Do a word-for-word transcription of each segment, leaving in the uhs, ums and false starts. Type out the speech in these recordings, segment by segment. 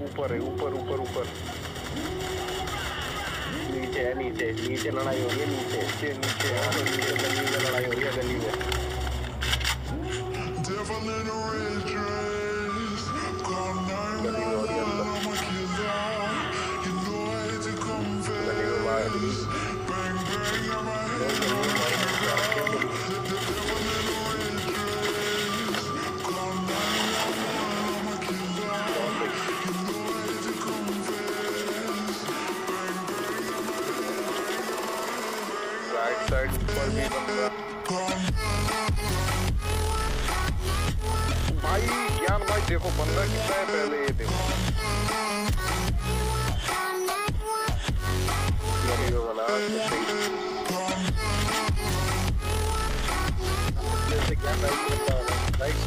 ऊपर है, ऊपर ऊपर ऊपर नीचे है, नीचे नीचे लड़ाई हो रही है, नीचे नीचे नीचे हाँ तो नीचे गली में लड़ाई हो रही है, गली में गली में हो रही है अंदर, गली में मार दी साइड ऊपर भी बंदा भाई, ज्ञान भाई देखो बंदा कितना है पहले, ये देखो वाला जैसे क्या लाइक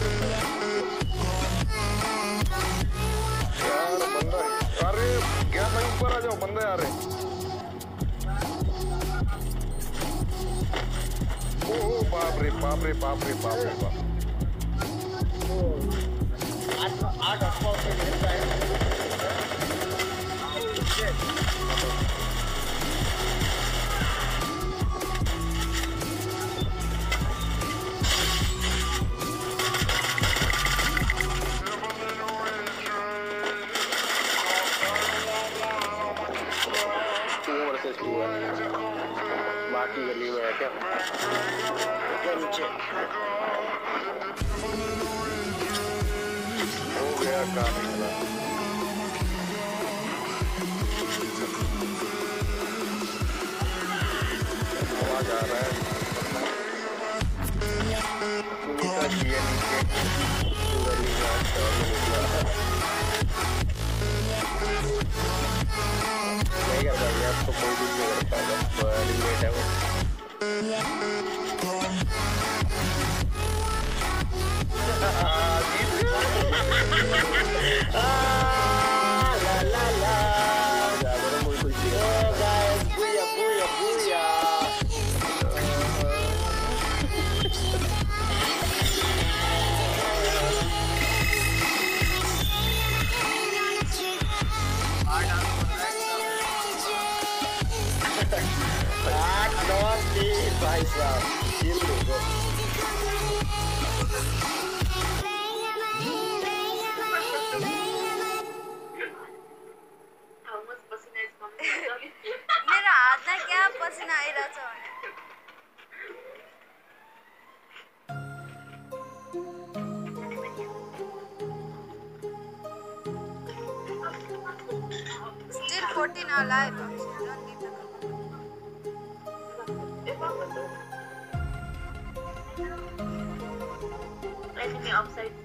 यार बंदा, अरे ज्ञान भाई ऊपर आ जाओ, बंदा आ रहे ओ बाप रे बाप रे बाप रे बाप रे बाप आठ आठ अठवा से मिलता है बाकी गली में है क्या, क्या नीचे हो गया काम निकला, आवाज आ रहा है नीचे गली नहीं कर पाएंगे अब तो, कोई भी नहीं कर पाएगा, बड़ी लेट है वो ला ला ला muy खुशी है गाइस, बुया बुया बुया भाई साहब चिल लो मेरा हाथ ना क्या पसीना आइरहेछ भने still fourteen alive. Enemy outside.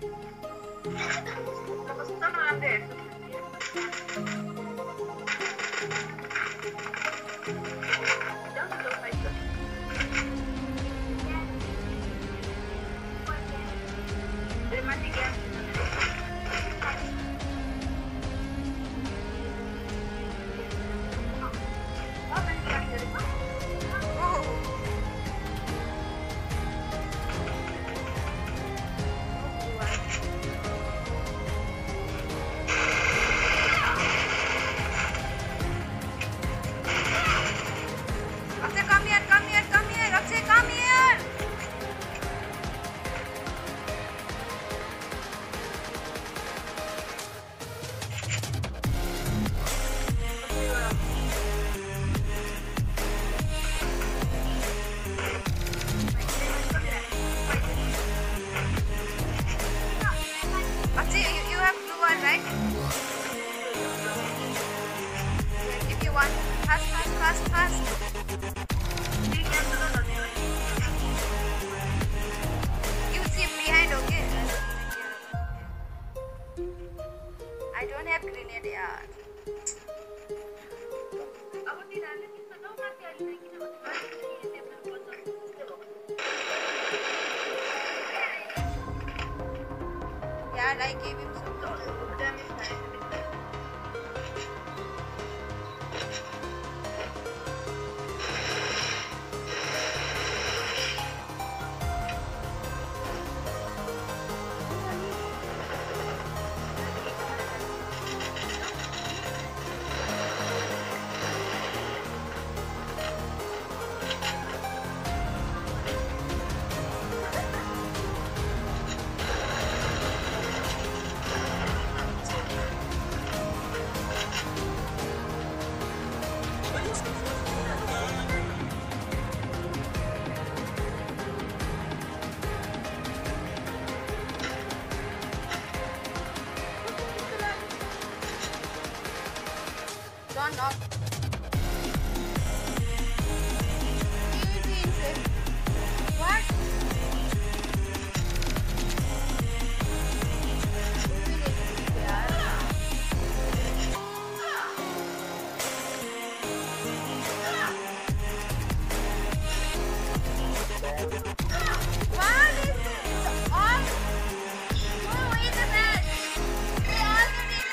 I gave him some damage. Knock knock तीन से व्हाट यार What is this? All who is the best? They all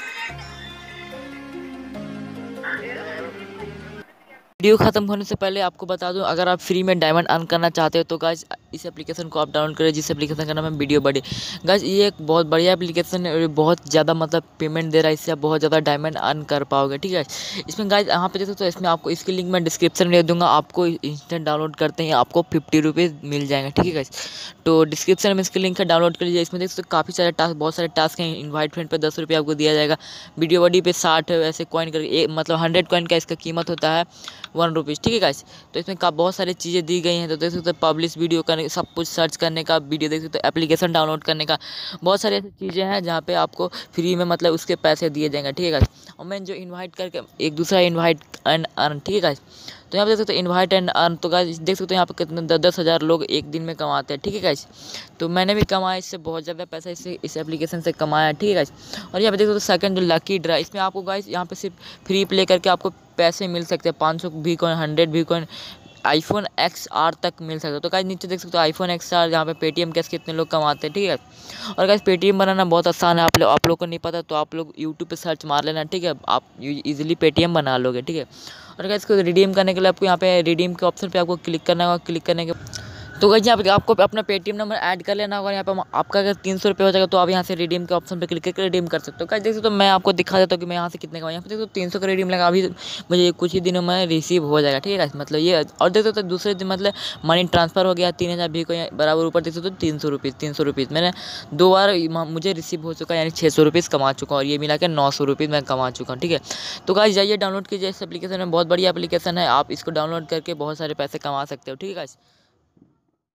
get eliminated. Video ख़त्म होने से पहले आपको बता दूं, अगर आप फ्री में डायमंड अर्न करना चाहते हो तो गाइस इस एप्लीकेशन को आप डाउनलोड करें, जिस एप्लीकेशन का नाम है वीडियो बडी। गाइस ये एक बहुत बढ़िया एप्लीकेशन है और बहुत ज़्यादा मतलब पेमेंट दे रहा है, इससे आप बहुत ज़्यादा डायमंड अर्न कर पाओगे। ठीक है, इसमें गाइस यहाँ पे देखो तो इसमें आपको इसकी लिंक मैं डिस्क्रिप्शन में दे दूँगा, आपको इंस्टेंट डाउनलोड करते ही आपको फिफ्टी रुपीज़ मिल जाएंगे। ठीक है गाइस, तो डिस्क्रिप्शन में इसकी लिंक है, डाउनलोड कर लीजिए। इसमें देख सकते हो काफ़ी सारे टास्क, बहुत सारे टास्क हैं। इन्वाइट फ्रेंड पे दस रुपये आपको दिया जाएगा, वीडियो बडी पे साठ ऐसे कॉइन करके, मतलब हंड्रेड कॉइन का इसका कीमत होता है वन रुपीज़। ठीक है गाइस, तो इसमें का बहुत सारी चीज़ें दी गई हैं। तो देख सकते हो पब्लिश वीडियो करने, सब कुछ सर्च करने का, वीडियो देख सकते हो, एप्लीकेशन डाउनलोड करने का, बहुत सारी ऐसी चीज़ें हैं जहाँ पे आपको फ्री में मतलब उसके पैसे दिए जाएंगे। ठीक है गाइस, और मैं जो इन्वाइट करके एक दूसरा इन्वाइट एंड अर्न। ठीक है गाइस, तो यहाँ पे देख सकते हो इन्वाइट एंड अर्न, तो गाइस देख सकते हो यहाँ पे कितने दस दस हज़ार लोग एक दिन में कमाते हैं। ठीक है गाइस, तो मैंने भी कमाया इससे बहुत ज़्यादा पैसा, इससे इस एप्लीकेशन से कमाया। ठीक है गाइस, और यहाँ पे देख सकते हो सेकंड जो लकी ड्रा, इसमें आपको गाइस यहाँ पे सिर्फ फ्री प्ले करके आपको पैसे मिल सकते हैं, पाँच सौ भी कॉइन, हंड्रेड भी कॉइन, आईफोन एक्स आर तक मिल सकता है। तो गाइस नीचे देख सकते हो आईफोन एक्स आर, जहाँ पे पेटीएम कैश कितने लोग कमाते हैं। ठीक है, और गाइस पेटीएम बनाना बहुत आसान है, आप लोग आप लोग को नहीं पता तो आप लोग यूट्यूब पे सर्च मार लेना। ठीक है, आप इजीली पेटीएम बना लोगे। ठीक है, और गाइस इसको रिडीम करने के लिए आपको यहाँ पे रिडीम के ऑप्शन पे आपको क्लिक करना होगा। क्लिक करने के तो गाइस यहाँ पे आपको अपना पेटीएम नंबर ऐड कर लेना होगा। यहाँ पे आपका अगर तीन सौ रुपये हो जाएगा तो आप यहाँ से रिडीम के ऑप्शन पे क्लिक करके रिडीम कर सकते हो। गाइस देख सकते हो, मैं आपको दिखा देता हूँ कि मैं यहाँ से कितने का, यहाँ पे देखो तीन सौ का रिडीम लगा, अभी मुझे कुछ ही दिनों में रिसीव हो जाएगा। ठीक है गाइस, मतलब ये, और देख सकते हो दूसरे दिन मतलब मनी ट्रांसफर हो गया तीन हज़ार भी को बराबर, ऊपर देख सकते हो तीन सौ रुपीज़ तीन सौ रुपीज़ मैंने दो बार मुझे रिसीव हो चुका है, यानी छः सौ रुपीज़ कमा चुका हूँ, और ये मिला के नौ सौ रुपीज़ मैं कमा चुका हूँ। ठीक है, तो गाइस जाइए डाउनलोड कीजिए इस एप्लीकेशन में, बहुत बढ़िया एप्लीकेशन है, आप इसको डाउनलोड करके बहुत सारे पैसे कमा सकते हो। ठीक है गाइस।